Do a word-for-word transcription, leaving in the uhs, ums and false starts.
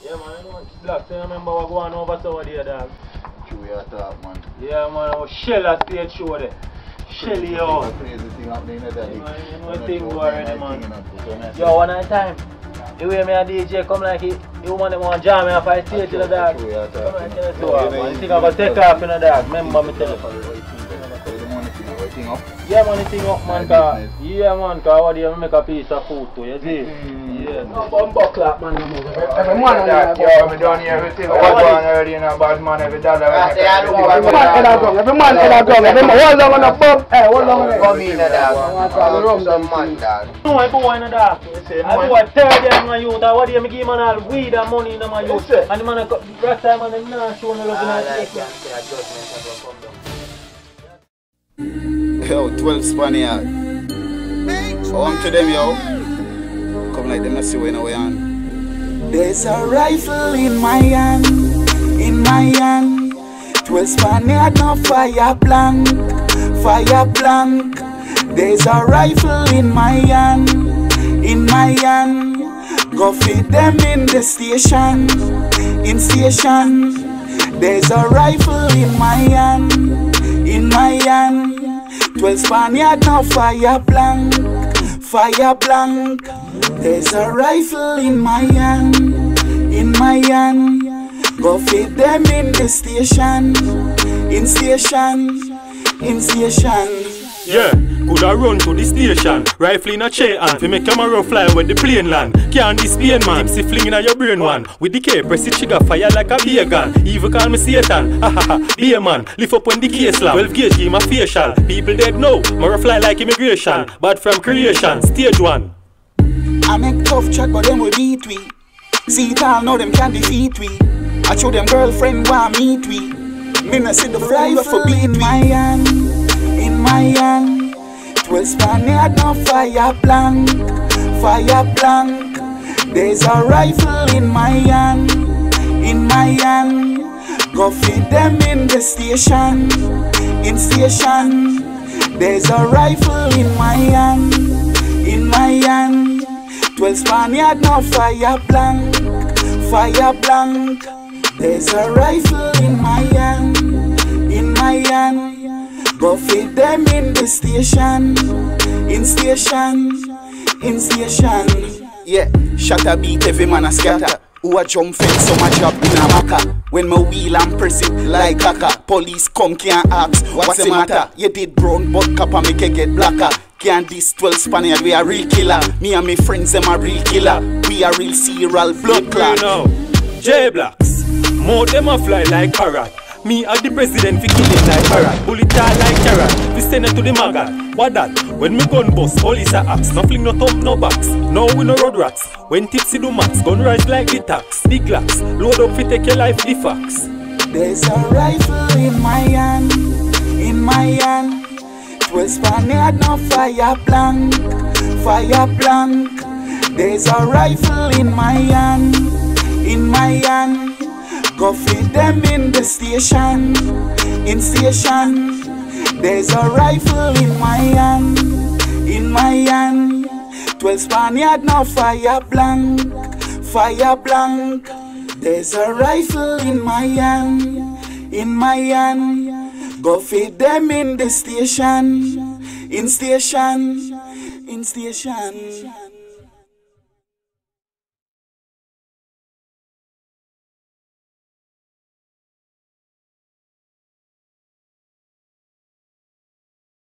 Yeah, man, you know, Black, so you remember what going on over so there, dog? True, you talk, man. Yeah, man, I was Shell at stage show there. Shelly, yo. Crazy thing happening in that. You know, you know the thing go already, man. Yo, one at a time. The way me and D J come like it, you want them on jam me off I stage, you know, dog. Come on, tell us so, man. You think I'm going to take off, you know, dog. Remember me tell you. Yeah, man, thing up, man, cause, yeah, man, cause what do you make a piece of food to, you see? Mm. Yeah. No bumbo clap, man, every man that, yo, me done here, everything, what one already, you know, bad man, every dollar, every man head a gong, every man head a gong, every man, hold on on the bum, hey, hold on on the bum in the dog, I want to run some man, dog. No, I go in the dog, I go a third year, man, youth, what do you give man all weed and money in my youth, and the man, the rest time, man, they not showing the love in the Yo, twelve Spaniard. I want to them, yo. Come like them, I see where we on. There's a rifle in my hand, in my hand. twelve Spaniard, no fire blank, fire blank. There's a rifle in my hand, in my hand. Go feed them in the station, in station. There's a rifle in my hand, in my hand. twelve Spaniard, no fire blank, fire blank. There's a rifle in my hand, in my hand. Go feed them in the station, in station, in station. Yeah, could I run to the station, rifle in a chair and fi make camera fly with the plane land. Can't this plane man, tipsy flinging at your brain one. With the K, press the trigger, fire like a beer gun. Even call me Satan, ha ha ha, beer man. Lift up when the case slam, twelve gauge give my facial. People dead know, Mara fly like immigration. Bad from creation, stage one. I make tough chat but them will beat we. See it all, know them can't defeat we. I show them girlfriend want meet we. Me not see the rifle for beat my hand, in my hand. twelve Spaniard, no fire blank, fire blank. There's a rifle in my hand, in my hand. Go feed them in the station, in station. There's a rifle in my hand, in my hand. twelve Spaniard, no fire blank, fire blank. There's a rifle in my hand, in my hand. Go feed them in the station, in station, in station. Yeah, shatter beat every man a scatter. Who a jump fence, so much up in a maca. When my wheel and press it like caca. Police come can't ask, what's the matter? You did brown but copper make it get blacker. Can't this twelve Spaniard, we a real killer. Me and my friends, them a real killer. We a real serial blood clot. J-Blacks, more them a fly like parrot. Me as the president fi kill him like parrot. Bullet all like carrot, we send it to the maggot. What that? When me gun bust, police a axe. No fling, no thump, no box. No we no road rats. When tipsy do max, gun rise like the tax. The glass, load up fi take your life the facts. There's a rifle in my hand, in my hand. twelve Spaniard, no fire blank, fire blank. There's a rifle in my hand, in my hand. Go feed them in the station, in station. There's a rifle in my hand, in my hand. twelve Spaniard, no fire blank, fire blank. There's a rifle in my hand, in my hand. Go feed them in the station, in station, in station.